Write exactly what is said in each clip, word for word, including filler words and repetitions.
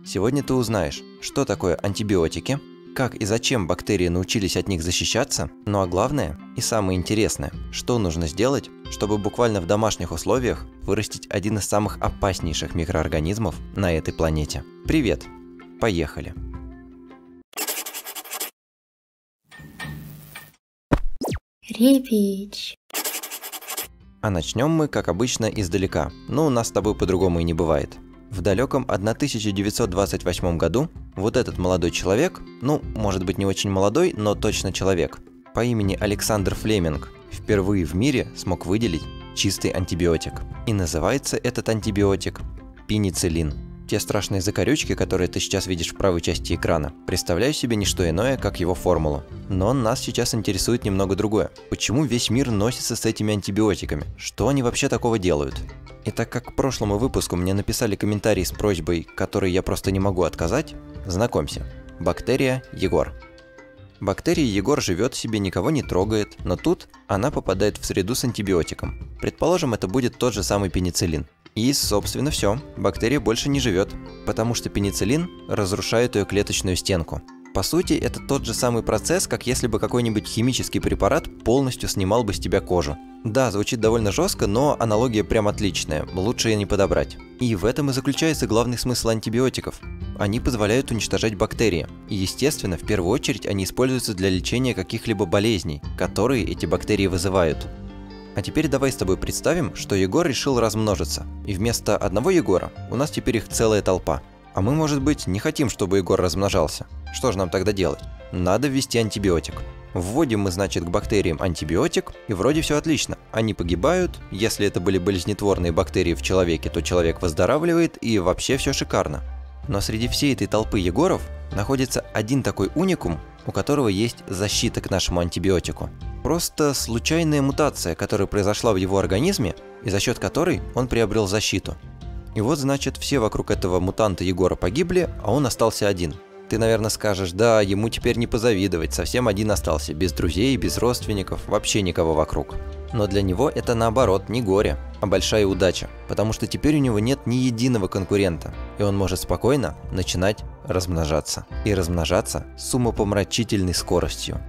Сегодня ты узнаешь, что такое антибиотики, как и зачем бактерии научились от них защищаться, ну а главное и самое интересное, что нужно сделать, чтобы буквально в домашних условиях вырастить один из самых опаснейших микроорганизмов на этой планете. Привет! Поехали! Репич. А начнем мы, как обычно, издалека, но у нас с тобой по-другому и не бывает. В далеком тысяча девятьсот двадцать восьмом году вот этот молодой человек, ну, может быть не очень молодой, но точно человек, по имени Александр Флеминг, впервые в мире смог выделить чистый антибиотик. И называется этот антибиотик пенициллин. Те страшные закорючки, которые ты сейчас видишь в правой части экрана, представляю себе не что иное, как его формулу. Но нас сейчас интересует немного другое. Почему весь мир носится с этими антибиотиками? Что они вообще такого делают? И так как к прошлому выпуску мне написали комментарий с просьбой, которой я просто не могу отказать, знакомься. Бактерия Егор. Бактерия Егор живет себе, никого не трогает, но тут она попадает в среду с антибиотиком. Предположим, это будет тот же самый пенициллин. И, собственно, все. Бактерия больше не живет, потому что пенициллин разрушает ее клеточную стенку. По сути, это тот же самый процесс, как если бы какой-нибудь химический препарат полностью снимал бы с тебя кожу. Да, звучит довольно жестко, но аналогия прям отличная, лучше ее не подобрать. И в этом и заключается главный смысл антибиотиков. Они позволяют уничтожать бактерии. И, естественно, в первую очередь они используются для лечения каких-либо болезней, которые эти бактерии вызывают. А теперь давай с тобой представим, что Егор решил размножиться, и вместо одного Егора у нас теперь их целая толпа. А мы, может быть, не хотим, чтобы Егор размножался. Что же нам тогда делать? Надо ввести антибиотик. Вводим мы, значит, к бактериям антибиотик, и вроде все отлично. Они погибают, если это были болезнетворные бактерии в человеке, то человек выздоравливает, и вообще все шикарно. Но среди всей этой толпы Егоров находится один такой уникум, у которого есть защита к нашему антибиотику. Просто случайная мутация, которая произошла в его организме, и за счет которой он приобрел защиту. И вот, значит, все вокруг этого мутанта Егора погибли, а он остался один. Ты, наверное, скажешь, да, ему теперь не позавидовать, совсем один остался, без друзей, без родственников, вообще никого вокруг. Но для него это наоборот не горе, а большая удача, потому что теперь у него нет ни единого конкурента, и он может спокойно начинать размножаться. И размножаться с умопомрачительной скоростью.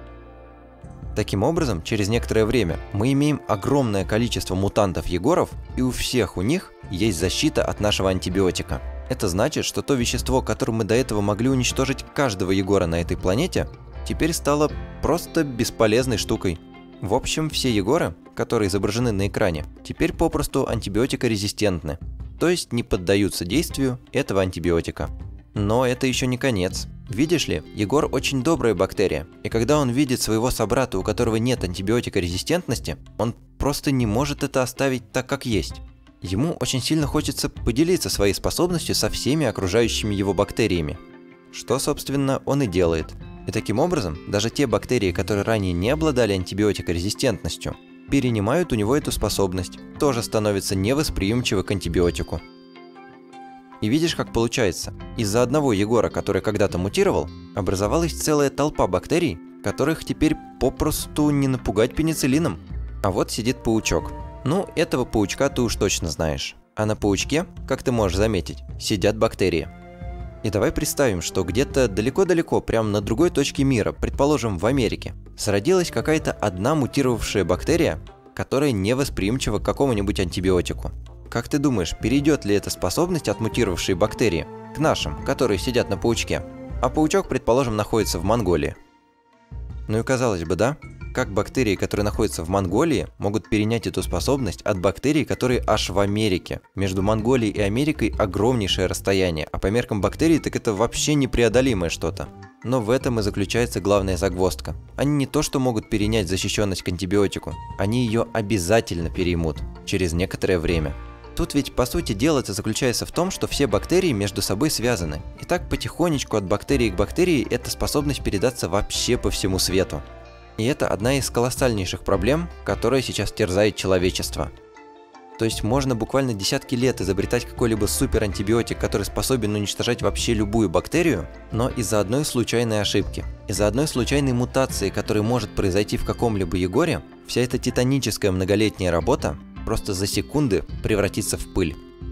Таким образом, через некоторое время мы имеем огромное количество мутантов Егоров, и у всех у них есть защита от нашего антибиотика. Это значит, что то вещество, которым мы до этого могли уничтожить каждого Егора на этой планете, теперь стало просто бесполезной штукой. В общем, все Егоры, которые изображены на экране, теперь попросту антибиотикорезистентны, то есть не поддаются действию этого антибиотика. Но это еще не конец. Видишь ли, Егор очень добрая бактерия, и когда он видит своего собрата, у которого нет антибиотикорезистентности, он просто не может это оставить так, как есть. Ему очень сильно хочется поделиться своей способностью со всеми окружающими его бактериями. Что, собственно, он и делает. И таким образом, даже те бактерии, которые ранее не обладали антибиотикорезистентностью, перенимают у него эту способность, тоже становятся невосприимчивы к антибиотику. И видишь, как получается, из-за одного Егора, который когда-то мутировал, образовалась целая толпа бактерий, которых теперь попросту не напугать пенициллином. А вот сидит паучок. Ну, этого паучка ты уж точно знаешь. А на паучке, как ты можешь заметить, сидят бактерии. И давай представим, что где-то далеко-далеко, прямо на другой точке мира, предположим, в Америке, зародилась какая-то одна мутировавшая бактерия, которая невосприимчива к какому-нибудь антибиотику. Как ты думаешь, перейдет ли эта способность от мутировавшей бактерии к нашим, которые сидят на паучке? А паучок, предположим, находится в Монголии. Ну и казалось бы, да? Как бактерии, которые находятся в Монголии, могут перенять эту способность от бактерий, которые аж в Америке? Между Монголией и Америкой огромнейшее расстояние, а по меркам бактерий так это вообще непреодолимое что-то. Но в этом и заключается главная загвоздка. Они не то что могут перенять защищенность к антибиотику, они ее обязательно переймут через некоторое время. Тут ведь по сути дела это заключается в том, что все бактерии между собой связаны. И так потихонечку от бактерии к бактерии эта способность передаться вообще по всему свету. И это одна из колоссальнейших проблем, которая сейчас терзает человечество. То есть можно буквально десятки лет изобретать какой-либо суперантибиотик, который способен уничтожать вообще любую бактерию, но из-за одной случайной ошибки, из-за одной случайной мутации, которая может произойти в каком-либо Егоре, вся эта титаническая многолетняя работа просто за секунды превратится в пыль.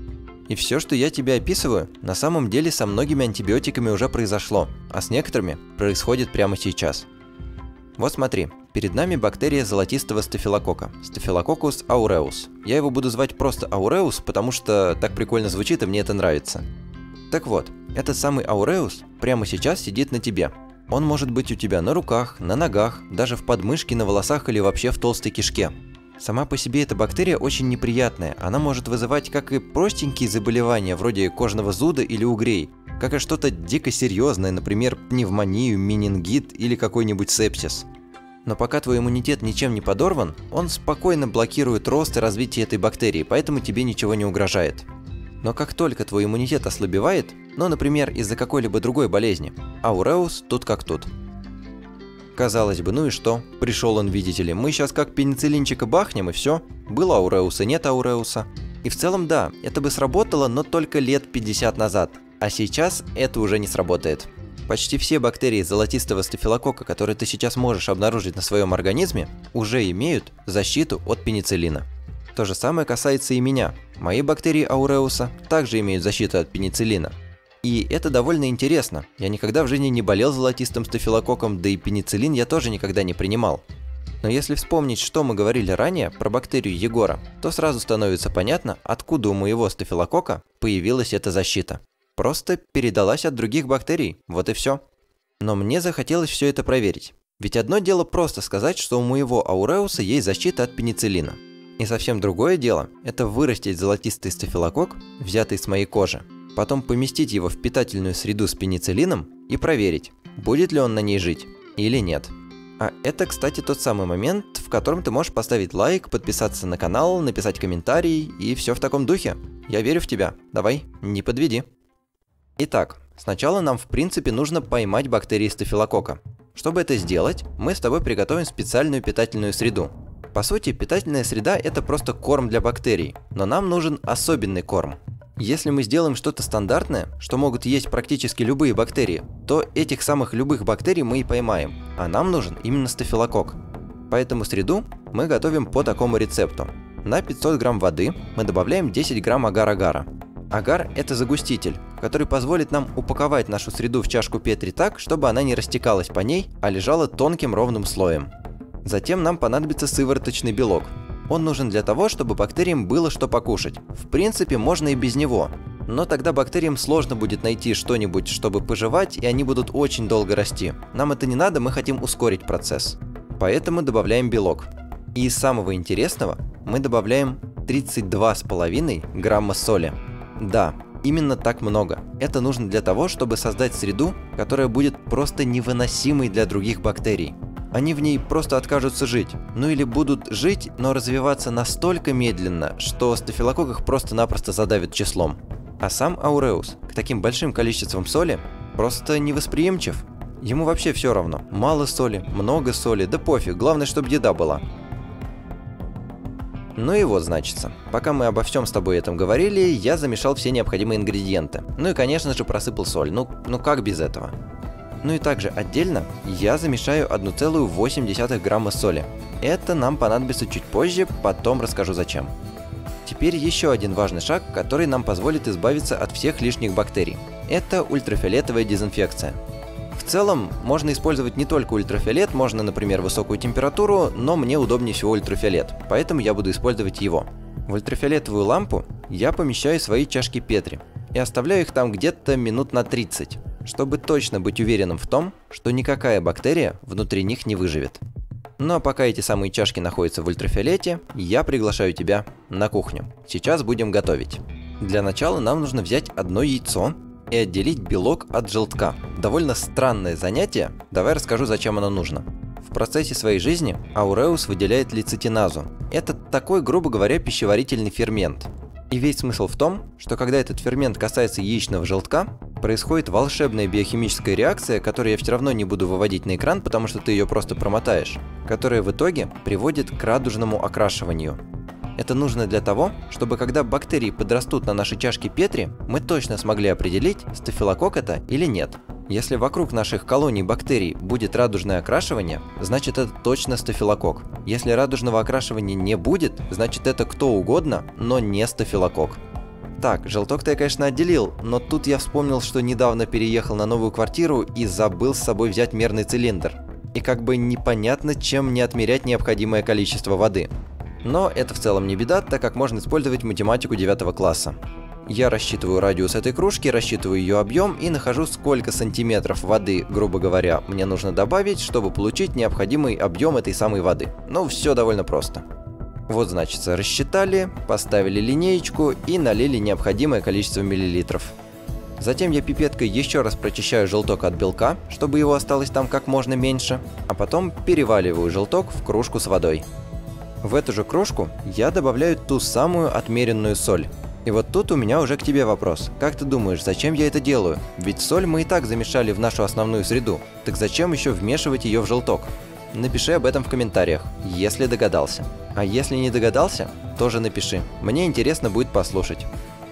И все, что я тебе описываю, на самом деле со многими антибиотиками уже произошло, а с некоторыми происходит прямо сейчас. Вот смотри, перед нами бактерия золотистого стафилококка, Staphylococcus aureus. Я его буду звать просто aureus, потому что так прикольно звучит и мне это нравится. Так вот, этот самый aureus прямо сейчас сидит на тебе. Он может быть у тебя на руках, на ногах, даже в подмышке, на волосах или вообще в толстой кишке. Сама по себе эта бактерия очень неприятная, она может вызывать как и простенькие заболевания, вроде кожного зуда или угрей, как и что-то дико серьезное, например, пневмонию, менингит или какой-нибудь сепсис. Но пока твой иммунитет ничем не подорван, он спокойно блокирует рост и развитие этой бактерии, поэтому тебе ничего не угрожает. Но как только твой иммунитет ослабевает, ну, например, из-за какой-либо другой болезни, ауреус тут как тут. Казалось бы, ну и что? Пришел он, видите ли, мы сейчас как пенициллинчика бахнем и все. Было ауреуса, нет ауреуса. И в целом да, это бы сработало, но только лет пятьдесят назад. А сейчас это уже не сработает. Почти все бактерии золотистого стафилококка, которые ты сейчас можешь обнаружить на своем организме, уже имеют защиту от пенициллина. То же самое касается и меня. Мои бактерии ауреуса также имеют защиту от пенициллина. И это довольно интересно. Я никогда в жизни не болел золотистым стафилококком, да и пенициллин я тоже никогда не принимал. Но если вспомнить, что мы говорили ранее про бактерию Егора, то сразу становится понятно, откуда у моего стафилококка появилась эта защита. Просто передалась от других бактерий, вот и все. Но мне захотелось все это проверить. Ведь одно дело просто сказать, что у моего ауреуса есть защита от пенициллина. И совсем другое дело – это вырастить золотистый стафилококк, взятый с моей кожи, потом поместить его в питательную среду с пенициллином и проверить, будет ли он на ней жить или нет. А это, кстати, тот самый момент, в котором ты можешь поставить лайк, подписаться на канал, написать комментарий и все в таком духе. Я верю в тебя. Давай, не подведи. Итак, сначала нам в принципе нужно поймать бактерии стафилококка. Чтобы это сделать, мы с тобой приготовим специальную питательную среду. По сути, питательная среда – это просто корм для бактерий, но нам нужен особенный корм. Если мы сделаем что-то стандартное, что могут есть практически любые бактерии, то этих самых любых бактерий мы и поймаем, а нам нужен именно стафилококк. Поэтому среду мы готовим по такому рецепту. На пятьсот грамм воды мы добавляем десять грамм агар-агара. Агар – это загуститель, который позволит нам упаковать нашу среду в чашку Петри так, чтобы она не растекалась по ней, а лежала тонким ровным слоем. Затем нам понадобится сывороточный белок. Он нужен для того, чтобы бактериям было что покушать. В принципе, можно и без него. Но тогда бактериям сложно будет найти что-нибудь, чтобы пожевать, и они будут очень долго расти. Нам это не надо, мы хотим ускорить процесс. Поэтому добавляем белок. И из самого интересного мы добавляем тридцать два с половиной грамма соли. Да, именно так много. Это нужно для того, чтобы создать среду, которая будет просто невыносимой для других бактерий. Они в ней просто откажутся жить. Ну или будут жить, но развиваться настолько медленно, что стафилококк их просто-напросто задавит числом. А сам ауреус к таким большим количествам соли просто невосприимчив. Ему вообще все равно. Мало соли, много соли, да пофиг, главное, чтобы еда была. Ну и вот, значится, пока мы обо всем с тобой этом говорили, я замешал все необходимые ингредиенты. Ну и, конечно же, просыпал соль. Ну, ну как без этого? Ну и также отдельно я замешаю одна целая восемь десятых грамма соли. Это нам понадобится чуть позже, потом расскажу зачем. Теперь еще один важный шаг, который нам позволит избавиться от всех лишних бактерий. Это ультрафиолетовая дезинфекция. В целом, можно использовать не только ультрафиолет, можно, например, высокую температуру, но мне удобнее всего ультрафиолет, поэтому я буду использовать его. В ультрафиолетовую лампу я помещаю свои чашки Петри и оставляю их там где-то минут на тридцать. Чтобы точно быть уверенным в том, что никакая бактерия внутри них не выживет. Ну а пока эти самые чашки находятся в ультрафиолете, я приглашаю тебя на кухню. Сейчас будем готовить. Для начала нам нужно взять одно яйцо и отделить белок от желтка. Довольно странное занятие, давай расскажу, зачем оно нужно. В процессе своей жизни ауреус выделяет лецитиназу. Это такой, грубо говоря, пищеварительный фермент. И весь смысл в том, что когда этот фермент касается яичного желтка, происходит волшебная биохимическая реакция, которую я все равно не буду выводить на экран, потому что ты ее просто промотаешь, которая в итоге приводит к радужному окрашиванию. Это нужно для того, чтобы когда бактерии подрастут на нашей чашке Петри, мы точно смогли определить, стафилококк это или нет. Если вокруг наших колоний бактерий будет радужное окрашивание, значит это точно стафилококк. Если радужного окрашивания не будет, значит это кто угодно, но не стафилококк. Так, желток-то я, конечно, отделил, но тут я вспомнил, что недавно переехал на новую квартиру и забыл с собой взять мерный цилиндр. И как бы непонятно, чем мне отмерять необходимое количество воды. Но это в целом не беда, так как можно использовать математику девятого класса. Я рассчитываю радиус этой кружки, рассчитываю ее объем и нахожу, сколько сантиметров воды, грубо говоря, мне нужно добавить, чтобы получить необходимый объем этой самой воды. Ну, все довольно просто. Вот, значит, рассчитали, поставили линеечку и налили необходимое количество миллилитров. Затем я пипеткой еще раз прочищаю желток от белка, чтобы его осталось там как можно меньше, а потом переваливаю желток в кружку с водой. В эту же кружку я добавляю ту самую отмеренную соль. И вот тут у меня уже к тебе вопрос. Как ты думаешь, зачем я это делаю? Ведь соль мы и так замешали в нашу основную среду. Так зачем еще вмешивать ее в желток? Напиши об этом в комментариях, если догадался. А если не догадался, тоже напиши. Мне интересно будет послушать.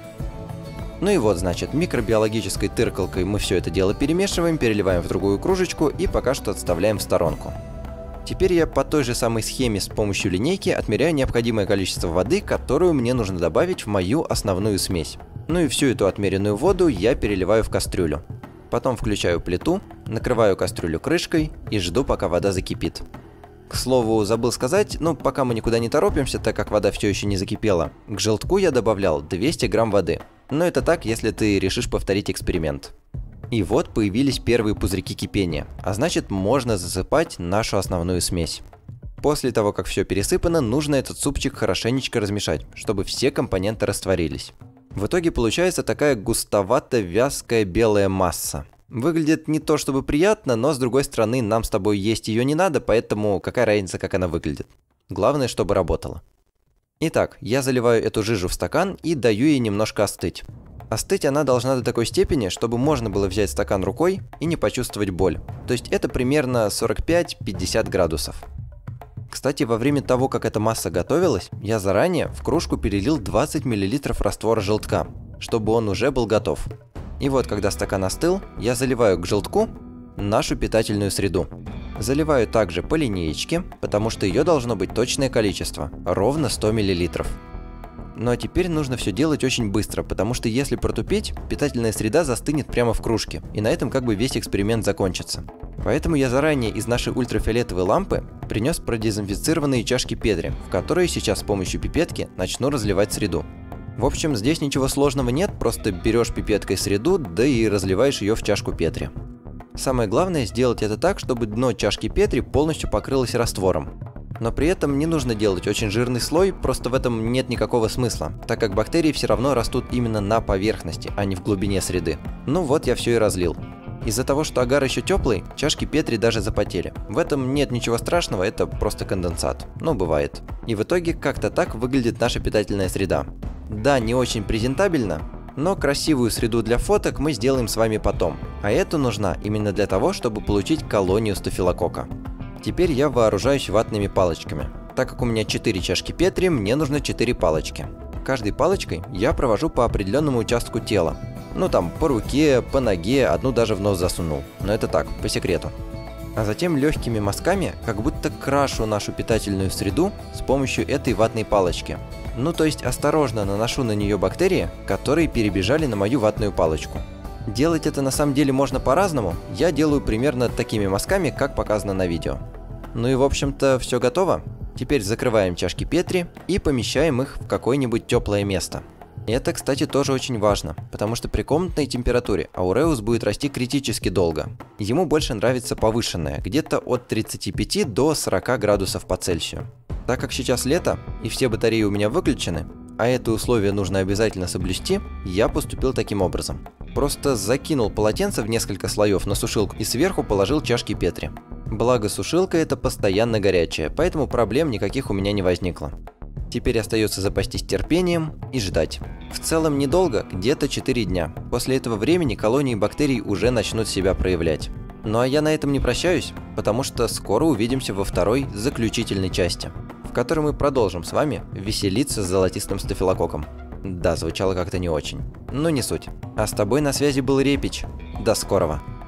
Ну и вот, значит, микробиологической тыркалкой мы все это дело перемешиваем, переливаем в другую кружечку и пока что отставляем в сторонку. Теперь я по той же самой схеме с помощью линейки отмеряю необходимое количество воды, которую мне нужно добавить в мою основную смесь. Ну и всю эту отмеренную воду я переливаю в кастрюлю. Потом включаю плиту, накрываю кастрюлю крышкой и жду, пока вода закипит. К слову, забыл сказать, ну пока мы никуда не торопимся, так как вода все еще не закипела, к желтку я добавлял двести грамм воды. Но это так, если ты решишь повторить эксперимент. И вот появились первые пузырьки кипения, а значит можно засыпать нашу основную смесь. После того, как все пересыпано, нужно этот супчик хорошенечко размешать, чтобы все компоненты растворились. В итоге получается такая густовато-вязкая белая масса. Выглядит не то чтобы приятно, но с другой стороны нам с тобой есть ее не надо, поэтому какая разница, как она выглядит. Главное, чтобы работала. Итак, я заливаю эту жижу в стакан и даю ей немножко остыть. Остыть она должна до такой степени, чтобы можно было взять стакан рукой и не почувствовать боль. То есть это примерно сорок пять — пятьдесят градусов. Кстати, во время того, как эта масса готовилась, я заранее в кружку перелил двадцать миллилитров раствора желтка, чтобы он уже был готов. И вот, когда стакан остыл, я заливаю к желтку нашу питательную среду. Заливаю также по линеечке, потому что ее должно быть точное количество, ровно сто миллилитров. Ну а теперь нужно все делать очень быстро, потому что если протупить, питательная среда застынет прямо в кружке, и на этом как бы весь эксперимент закончится. Поэтому я заранее из нашей ультрафиолетовой лампы принес продезинфицированные чашки Петри, в которые сейчас с помощью пипетки начну разливать среду. В общем, здесь ничего сложного нет, просто берешь пипеткой среду, да и разливаешь ее в чашку Петри. Самое главное сделать это так, чтобы дно чашки Петри полностью покрылось раствором. Но при этом не нужно делать очень жирный слой, просто в этом нет никакого смысла, так как бактерии все равно растут именно на поверхности, а не в глубине среды. Ну вот я все и разлил. Из-за того, что агар еще теплый, чашки Петри даже запотели. В этом нет ничего страшного, это просто конденсат. Ну, бывает. И в итоге как-то так выглядит наша питательная среда. Да, не очень презентабельно, но красивую среду для фоток мы сделаем с вами потом. А это нужна именно для того, чтобы получить колонию стафилококка. Теперь я вооружаюсь ватными палочками. Так как у меня четыре чашки Петри, мне нужно четыре палочки. Каждой палочкой я провожу по определенному участку тела. Ну там, по руке, по ноге, одну даже в нос засунул. Но это так, по секрету. А затем легкими мазками, как будто крашу нашу питательную среду с помощью этой ватной палочки. Ну то есть осторожно наношу на нее бактерии, которые перебежали на мою ватную палочку. Делать это на самом деле можно по-разному, я делаю примерно такими мазками, как показано на видео. Ну и в общем-то все готово. Теперь закрываем чашки Петри и помещаем их в какое-нибудь теплое место. Это, кстати, тоже очень важно, потому что при комнатной температуре ауреус будет расти критически долго. Ему больше нравится повышенная, где-то от тридцати пяти до сорока градусов по Цельсию. Так как сейчас лето и все батареи у меня выключены, а это условие нужно обязательно соблюсти, я поступил таким образом. Просто закинул полотенце в несколько слоев на сушилку и сверху положил чашки Петри. Благо сушилка это постоянно горячая, поэтому проблем никаких у меня не возникло. Теперь остается запастись терпением и ждать. В целом недолго, где-то четыре дня. После этого времени колонии бактерий уже начнут себя проявлять. Ну а я на этом не прощаюсь, потому что скоро увидимся во второй, заключительной части, в которой мы продолжим с вами веселиться с золотистым стафилококком. Да, звучало как-то не очень, но не суть. А с тобой на связи был Репич. До скорого.